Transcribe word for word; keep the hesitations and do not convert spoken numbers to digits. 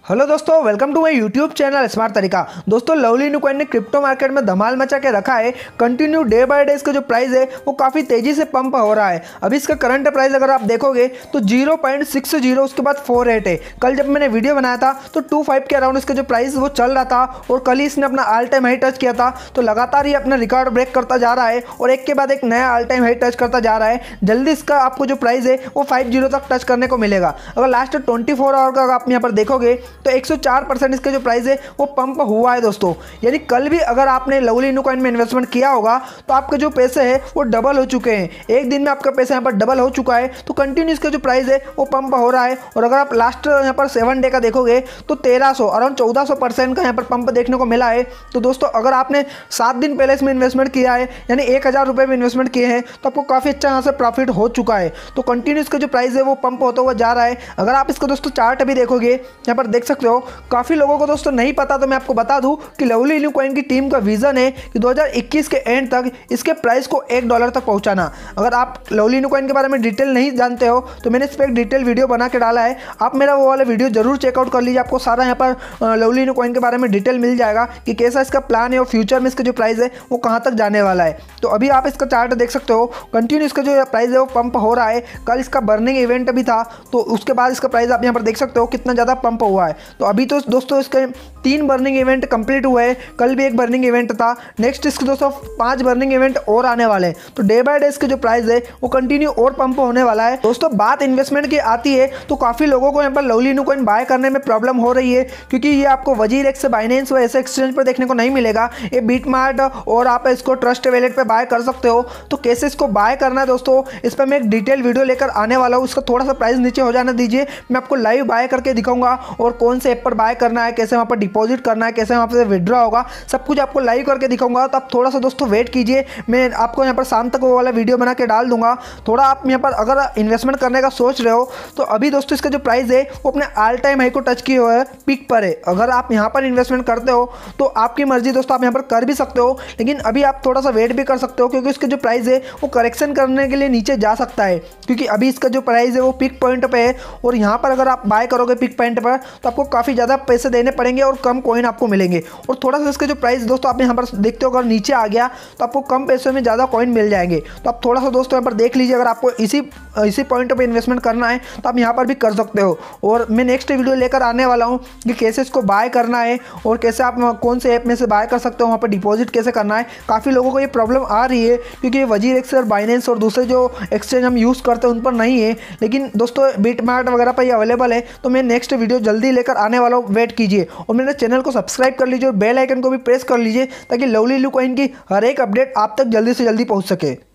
Hello दोस्तों, welcome to my YouTube channel smart तरीका। दोस्तों, लवली न्यू कॉइन ने क्रिप्टो मार्केट में धमाल मचा के रखा है। कंटिन्यू डे बाय डे इसका जो प्राइस है वो काफ़ी तेज़ी से पंप हो रहा है। अभी इसका करंट प्राइस अगर आप देखोगे तो जीरो पॉइंट सिक्स जीरो, उसके बाद फोर एट है। कल जब मैंने वीडियो बनाया था तो टू फाइव के अराउंड इसका जो प्राइस वो चल रहा था और कल ही इसने अपना ऑल टाइम हाई टच किया था। तो लगातार ये अपना रिकॉर्ड ब्रेक करता जा रहा है और एक के बाद एक नया ऑल टाइम हाई टच करता जा रहा है। जल्दी इसका आपको जो प्राइस है वो फाइव जीरो तक टच करने को मिलेगा। अगर लास्ट ट्वेंटी फोर आवर का अगर आप यहाँ पर देखोगे तो एक सौ चार परसेंट इसका जो प्राइस है वो पंप हुआ है दोस्तों। यानी कल भी अगर आपने लवली न्यू कॉइन में इन्वेस्टमेंट किया होगा तो आपके जो पैसे हैं वो डबल हो चुके हैं। एक दिन में आपका पैसा यहाँ पर डबल हो चुका है। तो कंटिन्यू इसका जो प्राइस है वो पंप हो रहा है। और अगर आप लास्ट यहाँ पर सेवन डे का देखोगे तो तेरह सौ अराउंड चौदह सौ परसेंट का यहाँ पर पंप देखने को मिला है। तो दोस्तों, अगर आपने सात दिन पहले इसमें इन्वेस्टमेंट किया है यानी एक हज़ार रुपये में इन्वेस्टमेंट किए हैं तो आपको काफ़ी अच्छा यहाँ से प्रॉफिट हो चुका है। तो कंटिन्यू इसका जो प्राइस है वो पंप होता हुआ जा रहा है। अगर आप इसका दोस्तों चार्ट भी देखोगे यहाँ पर देख सकते हो। काफ़ी लोगों को दोस्तों नहीं पता, तो मैं आपको बता दूं कि लवली न्यू कॉइन की टीम का विजन है कि दो हज़ार इक्कीस के एंड तक इसके प्राइस को एक डॉलर तक पहुंचाना। अगर आप लवली न्यू कॉइन के बारे में डिटेल नहीं जानते हो तो मैंने इस पर एक डिटेल वीडियो बना के डाला है। आप मेरा वो वाला वीडियो जरूर चेकआउट कर लीजिए। आपको सारा यहाँ पर लवली न्यू कॉइन के बारे में डिटेल मिल जाएगा कि कैसा इसका प्लान है और फ्यूचर में इसका जो प्राइस है वो कहाँ तक जाने वाला है। तो अभी आप इसका चार्ट देख सकते हो। कंटिन्यू इसका जो प्राइस है वो पंप हो रहा है। कल इसका बर्निंग इवेंट भी था तो उसके बाद इसका प्राइस आप यहाँ पर देख सकते हो कितना ज़्यादा पंप हुआ है। तो अभी तो दोस्तों इसके तीन बर्निंग इवेंट कंप्लीट हुए हैं। कल भी एक बर्निंग इवेंट था। नेक्स्ट इसके दोस्तों पांच बर्निंग इवेंट और आने वाले हैं। तो डे बाय डे इसके जो प्राइस है वो कंटिन्यू और पंप होने वाला है। दोस्तों, बात इन्वेस्टमेंट की आती है तो काफ़ी लोगों को यहाँ पर लवली न्यू कॉइन बाय करने में प्रॉब्लम हो रही है, क्योंकि ये आपको वजीर एक्स से बाइनेंस व ऐसे एक्सचेंज पर देखने को नहीं मिलेगा। ये बीटमार्ट और आप इसको ट्रस्ट वैलेट पर बाय कर सकते हो। तो कैसे इसको बाय करना है दोस्तों, इस पर मैं एक डिटेल वीडियो लेकर आने वाला हूँ। इसका थोड़ा सा प्राइस नीचे हो जाने दीजिए, मैं आपको लाइव बाय करके दिखाऊंगा और कौन से ऐप पर बाय करना है, कैसे वहाँ पर डिपॉजिट करना है, कैसे वहाँ पर विड्रॉ होगा, सब कुछ आपको लाइव करके दिखाऊंगा। तो आप थोड़ा सा दोस्तों वेट कीजिए, मैं आपको यहाँ पर शाम तक वो वाला वीडियो बना के डाल दूंगा। थोड़ा आप यहाँ पर अगर इन्वेस्टमेंट करने का सोच रहे हो तो अभी दोस्तों इसका जो प्राइस है वो अपने ऑल टाइम हाई को टच किए हुए है, पीक पर है। अगर आप यहाँ पर इन्वेस्टमेंट करते हो तो आपकी मर्जी दोस्तों, आप यहाँ पर कर भी सकते हो, लेकिन अभी आप थोड़ा सा वेट भी कर सकते हो क्योंकि इसका जो प्राइस है वो करेक्शन करने के लिए नीचे जा सकता है। क्योंकि अभी इसका जो प्राइस है वो पीक पॉइंट पे है और यहाँ पर अगर आप बाय करोगे पीक पॉइंट पर तो आपको काफ़ी ज़्यादा पैसे देने पड़ेंगे और कम कॉइन आपको मिलेंगे। और थोड़ा सा इसका जो प्राइस दोस्तों आप यहाँ पर देखते हो, अगर नीचे आ गया तो आपको कम पैसों में ज़्यादा कॉइन मिल जाएंगे। तो आप थोड़ा सा दोस्तों यहाँ पर देख लीजिए। अगर आपको इसी इसी पॉइंट पे इन्वेस्टमेंट करना है तो आप यहाँ पर भी कर सकते हो। और मैं नेक्स्ट वीडियो लेकर आने वाला हूँ कि कैसे इसको बाय करना है और कैसे आप कौन से ऐप में से बाय कर सकते हो, वहाँ पर डिपॉजिट कैसे करना है। काफ़ी लोगों को ये प्रॉब्लम आ रही है क्योंकि वजीर एक्स और बाइनेंस और दूसरे जो एक्सचेंज हम यूज़ करते हैं उन पर नहीं है, लेकिन दोस्तों बीटमार्ट वगैरह पर ये अवेलेबल है। तो मैं नेक्स्ट वीडियो जल्दी लेकर आने वाला हूँ, वेट कीजिए। और मेरे चैनल को सब्सक्राइब कर लीजिए और बेल आइकन को भी प्रेस कर लीजिए ताकि लवली न्यू कॉइन की हर एक अपडेट आप तक जल्दी से जल्दी पहुंच सके।